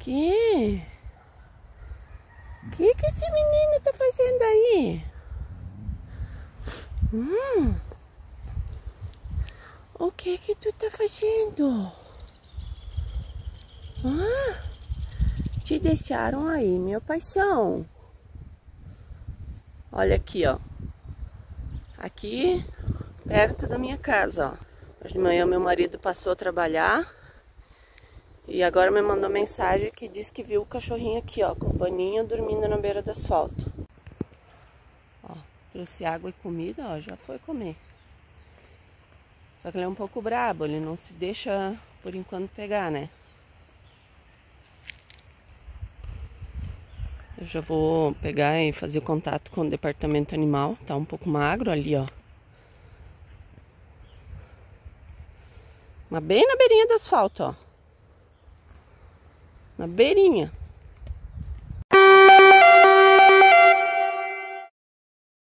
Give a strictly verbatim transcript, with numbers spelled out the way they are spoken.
Que? Que que esse menino tá fazendo aí? Hum. O que que tu tá fazendo? Ah, te deixaram aí, meu paixão. Olha aqui, ó. Aqui, perto da minha casa, ó. Hoje de manhã meu marido passou a trabalhar. E agora me mandou mensagem que diz que viu o cachorrinho aqui, ó, com o paninho, dormindo na beira do asfalto. Ó, trouxe água e comida, ó, já foi comer. Só que ele é um pouco brabo, ele não se deixa, por enquanto, pegar, né? Eu já vou pegar e fazer contato com o departamento animal. Tá um pouco magro ali, ó. Mas bem na beirinha do asfalto, ó. Na beirinha.